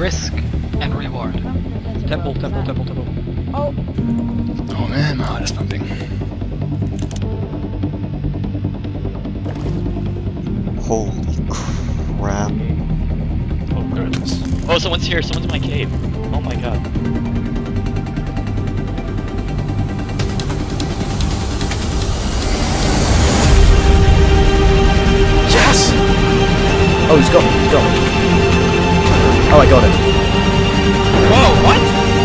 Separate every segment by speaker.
Speaker 1: risk and reward.
Speaker 2: Temple.
Speaker 3: Oh.
Speaker 4: Oh man, my heart is pumping.
Speaker 5: Holy crap.
Speaker 4: Oh goodness.
Speaker 6: Oh, someone's here. Someone's in my cave. Oh my god.
Speaker 4: Yes!
Speaker 2: Oh, he's got me. Oh, I got it.
Speaker 6: Whoa, what?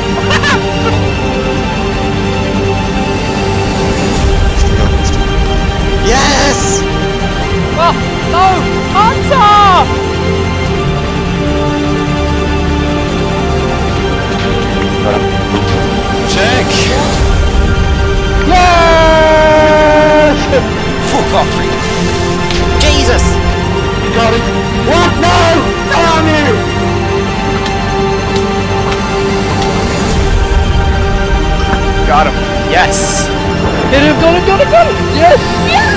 Speaker 5: Yes!
Speaker 3: Oh, no! Hunter!
Speaker 4: Check!
Speaker 2: Yes!
Speaker 4: Fuck off, three.
Speaker 5: Jesus!
Speaker 2: Got it. What? No! Damn you!
Speaker 4: Got him. Yes!
Speaker 2: Hit him! Got it! Yes!